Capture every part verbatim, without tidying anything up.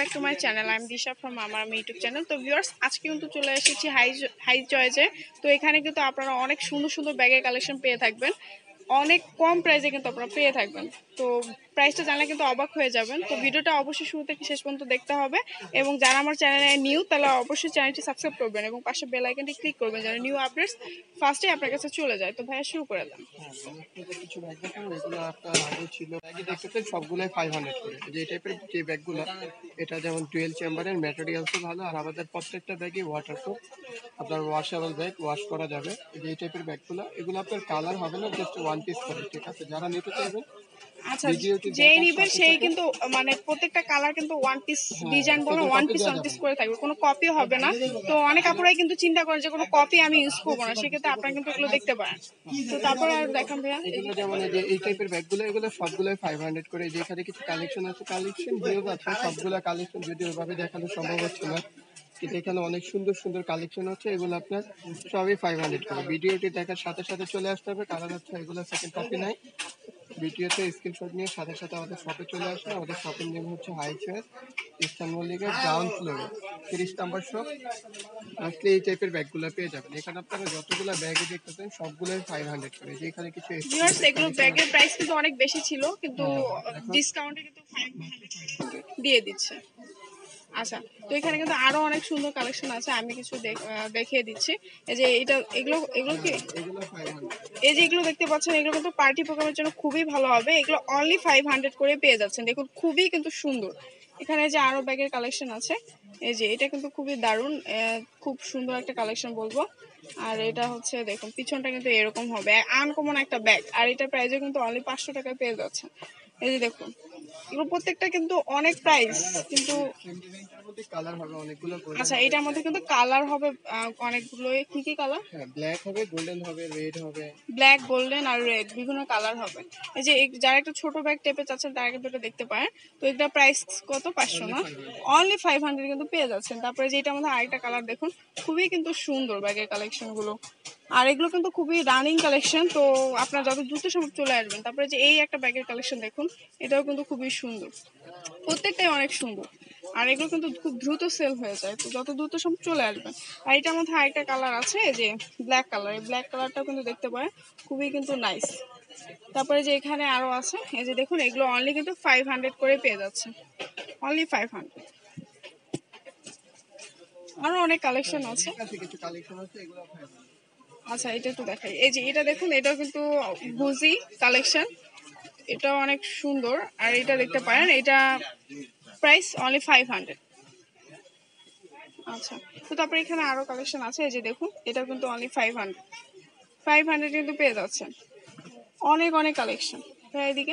Back to my channel. I am Disha from আমার YouTube channel. তো viewers, আজকে কিন্তু চলে এসেছি হাই হাই চয়েসে। তো এখানে কিন্তু আপনারা অনেক সুন্দর সুন্দর ব্যাগের কালেকশন পেয়ে থাকবেন, অনেক কম প্রাইসে কিন্তু আপনারা পেয়ে থাকবেন। তো প্রাইসটা জানলে কিন্তু অবাক হয়ে যাবেন। তো ভিডিওটা অবশ্যই শুরু থেকে শেষ পর্যন্ত দেখতে হবে, এবং যারা আমার চ্যানেলে নিউ তারা অবশ্যই চ্যানেলটি সাবস্ক্রাইব করবেন এবং পাশে বেল আইকনটি ক্লিক করবেন যেন নিউ আপডেটস ফার্স্টে আপনার কাছে চলে যায়। তো ভাইয়া শুরু করে দেন। কিছু ব্যাগ দেখাবো, এগুলো আপনার আগে ছিল ব্যাগই দেখতেছেন সবগুলোই ফাইভ হান্ড্রেড করে। যে টাইপের যে ব্যাগগুলো, এটা যেমন টুয়েলভ চেম্বারের, ম্যাটেরিয়ালসও ভালো, আর আমাদের প্রত্যেকটা ব্যাগই ওয়াটারপ্রুফ, আপনার ওয়াশেবল ব্যাগ, ওয়াশ করা যাবে। যে এই টাইপের ব্যাগগুলো, এগুলো আপনার কালার হবে না, জাস্ট ওয়ান পিস করে, ঠিক আছে? যারা নিতে চাইবেন আচ্ছা, যে নিবেন সেই কিন্তু মানে প্রত্যেকটা কালার কিন্তু ওয়ান পিস ডিজাইন বলো ওয়ান পিস ওয়ান পিস করে থাকবে, কোনো কপি হবে না। তো অনেক আপুরাই কিন্তু চিন্তা করেন যে কোনো কপি আমি ইউজ করবো না, সেক্ষেত্রে আপনারা কিন্তু এগুলো দেখতে পারেন। তো তারপরে আর দেখান ভাইয়া। এগুলো যেমন এই যে এই টাইপের ব্যাগগুলো, এগুলো সবগুলোই ফাইভ হান্ড্রেড করে। যেখানে কিছু কালেকশন আছে, কালেকশন ভিউজ আছে, সবগুলো কালেকশন যদি ওইভাবে দেখানো সম্ভব হচ্ছে না, কিন্তু এখানে অনেক সুন্দর সুন্দর কালেকশন হচ্ছে। এগুলো আপনার সবই ফাইভ হান্ড্রেড করে। ভিডিওটি দেখার সাথে সাথে চলে আসতে হবে, কারণ হচ্ছে এগুলো সেকেন্ড কপি নাই। ভিডিওতে স্ক্রিনশট নিয়ে সাথে সাথে আমাদের শপে চলে আসবে। আমাদের শপের নেম হচ্ছে হাই চয়েস, ইস্টার্ন মল্লিকের গ্রাউন্ড ফ্লোরে তিরিশ নাম্বার শপ। আসলে এই টাইপের ব্যাগগুলো পেয়ে যাবেন। এখানে আপনারা যতগুলো ব্যাগে দেখতেছেন সবগুলোই ফাইভ হান্ড্রেড করে। যে এখানে কিছু ভিউয়ার্স, এগুলো ব্যাগের প্রাইস কিন্তু অনেক বেশি ছিল, কিন্তু ডিসকাউন্টে কিন্তু ফাইভ হান্ড্রেড দিয়ে দিচ্ছে। আচ্ছা, তো এখানে কিন্তু আরো অনেক সুন্দর কালেকশন আছে, আমি কিছু দেখিয়ে দিচ্ছি। এই যে এটা, এগুলো এগুলো কি এই যে এগুলো দেখতে পাচ্ছেন, এগুলো কিন্তু পার্টি প্রোগ্রামের জন্য খুবই ভালো হবে। এগুলো অনলি ফাইভ হান্ড্রেড করে পেয়ে যাচ্ছেন। দেখুন খুবই কিন্তু সুন্দর। এখানে যে আরো ব্যাগের কালেকশন আছে, এই যে এটা কিন্তু খুবই দারুণ, খুব সুন্দর একটা কালেকশন বলবো। আর এটা হচ্ছে দেখুন পিছনটা কিন্তু এরকম হবে, আনকমন একটা ব্যাগ, আর এটা প্রাইসও কিন্তু অনলি পাঁচশো টাকায় পেয়ে যাচ্ছে। এই যে দেখুন, এগুলো প্রত্যেকটা কিন্তু অনেক প্রাইস, কিন্তু কালার হবে অনেকগুলো। আচ্ছা, এটার মধ্যে কিন্তু কালার হবে অনেকগুলো। কি কি কালার? হ্যাঁ, ব্ল্যাক হবে, গোল্ডেন হবে, রেড হবে। ব্ল্যাক, গোল্ডেন আর রেড বিভিন্ন কালার হবে। এই যে যারা একটু ছোট ব্যাগ টেপে চাচ্ছেন তারা কিন্তু এটা দেখতে পারেন। তো এটা প্রাইস কত? পাঁচশো না, অনলি ফাইভ হান্ড্রেড কিন্তু পেয়ে যাচ্ছেন। তারপরে যেটার মধ্যে আরেকটা কালার দেখুন, খুবই কিন্তু সুন্দর ব্যাগের কালেকশন গুলো, আর এগুলো কিন্তু খুবই রানিং কালেকশন। তো আপনারা যত দ্রুত সম্ভব চলে আসবেন। তারপরে যে এই একটা ব্যাগের কালেকশন দেখুন, এটাও কিন্তু খুবই সুন্দর, প্রত্যেকটাই অনেক সুন্দর, আর এগুলো কিন্তু খুব দ্রুত সেল হয়ে যায়। তো যত দ্রুত সম্ভব চলে আসবেন। আর এটার মধ্যে আরেকটা কালার আছে, এই যে ব্ল্যাক কালার, এই ব্ল্যাক কালারটাও কিন্তু দেখতে পারেন, খুবই কিন্তু নাইস। তারপরে যে এখানে আরো আছে, এই যে দেখুন, এগুলো অনলি কিন্তু ফাইভ হান্ড্রেড করে পেয়ে যাচ্ছে, অনলি ফাইভ হান্ড্রেড। আরো অনেক কালেকশন আছে। কিছু কালেকশন আছে, এগুলো ফাইভ হান্ড্রেড। আচ্ছা, এটা একটু দেখাই। এই যে এটা দেখুন, এটাও কিন্তু বুজি কালেকশন, এটাও অনেক সুন্দর। আর এটা দেখতে পারেন, এটা প্রাইস অনলি ফাইভ হান্ড্রেড। আচ্ছা, তো তারপরে এখানে আরো কালেকশন আছে, এই যে দেখুন, এটা কিন্তু only five hundred five hundred কিন্তু পেয়ে যাচ্ছেন। অনেক অনেক কালেকশন। এদিকে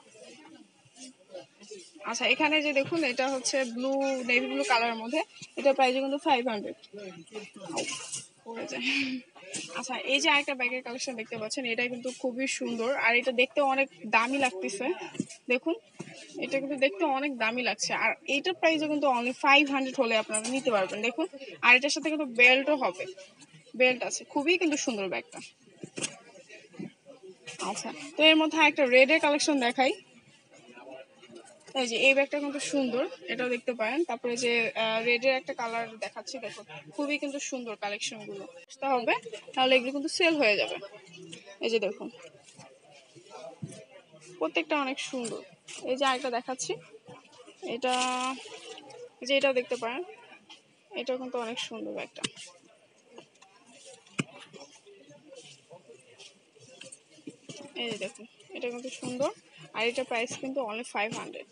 আচ্ছা, এখানে যে দেখুন, এটা হচ্ছে ব্লু, নেভি ব্লু কালারের মধ্যে, এটা প্রাইস কিন্তু ফাইভ হান্ড্রেড পড়ে যায়। আচ্ছা, এই যে আরেকটা ব্যাগের কালেকশন দেখতে পাচ্ছেন, এটা কিন্তু খুবই সুন্দর, আর এটা দেখতে অনেক দামি লাগতেছে। দেখুন, এটা কিন্তু দেখতে অনেক দামি লাগছে, আর এইটার প্রাইসও কিন্তু অনলি ফাইভ হান্ড্রেড হলে আপনারা নিতে পারবেন। দেখুন, আর এটার সাথে কিন্তু বেল্টও হবে, বেল্ট আছে, খুবই কিন্তু সুন্দর ব্যাগটা। আচ্ছা, তো এর মধ্যে একটা রেডের কালেকশন দেখাই। এই যে এই ব্যাগটা কিন্তু সুন্দর, এটাও দেখতে পারেন। তারপরে যে রেডের একটা কালার দেখাচ্ছি, দেখুন খুবই কিন্তু সুন্দর কালেকশন গুলো। হবে তাহলে এগুলো কিন্তু সেল হয়ে যাবে। এই যে দেখুন, প্রত্যেকটা অনেক সুন্দর। এই যে আরেকটা দেখাচ্ছি, এটা, যে এটাও দেখতে পারেন, এটাও কিন্তু অনেক সুন্দর ব্যাগটা। এই যে দেখুন, এটা কিন্তু সুন্দর, আর এটা প্রাইস কিন্তু অনলি ফাইভ হান্ড্রেড।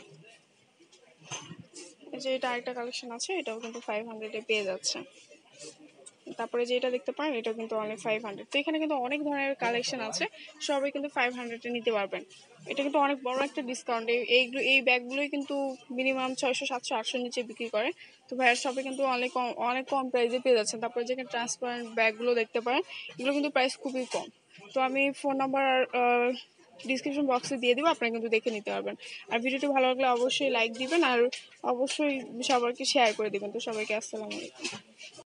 এই যে এটা আরেকটা কালেকশন আছে, এটাও কিন্তু ফাইভ হান্ড্রেডে পেয়ে যাচ্ছে। তারপরে যে এটা দেখতে পারেন, এটাও কিন্তু অনলি ফাইভ হান্ড্রেড। তো এখানে কিন্তু অনেক ধরনের কালেকশন আছে, সবাই কিন্তু ফাইভ হান্ড্রেডে নিতে পারবেন। এটা কিন্তু অনেক বড় একটা ডিসকাউন্ট। এইগুলো এই ব্যাগগুলোই কিন্তু মিনিমাম ছয়শো সাতশো আটশোর নিচে বিক্রি করে। তো ভাইয়ের শপে কিন্তু অনেক কম, অনেক কম প্রাইসে পেয়ে যাচ্ছেন। তারপরে যেখানে ট্রান্সপারেন্ট ব্যাগগুলো দেখতে পারেন, এগুলো কিন্তু প্রাইস খুবই কম। তো আমি ফোন নাম্বার ডিসক্রিপশন বক্সে দিয়ে দিব, আপনারা কিন্তু দেখে নিতে পারবেন। আর ভিডিওটি ভালো লাগলে অবশ্যই লাইক দিবেন, আর অবশ্যই সবাইকে শেয়ার করে দিবেন। তো সবাইকে আসসালামু আলাইকুম।